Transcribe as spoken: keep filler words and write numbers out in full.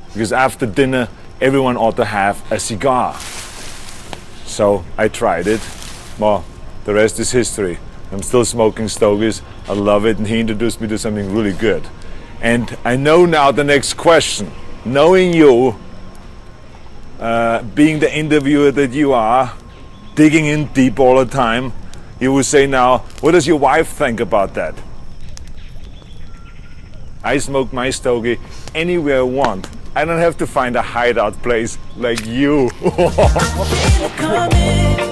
because after dinner everyone ought to have a cigar. So I tried it. Well, the rest is history. I'm still smoking Stogies. I love it, and he introduced me to something really good. And I know now the next question. Knowing you, uh, being the interviewer that you are, digging in deep all the time, you will say now, what does your wife think about that? I smoke my Stogie anywhere I want. I don't have to find a hideout place like you.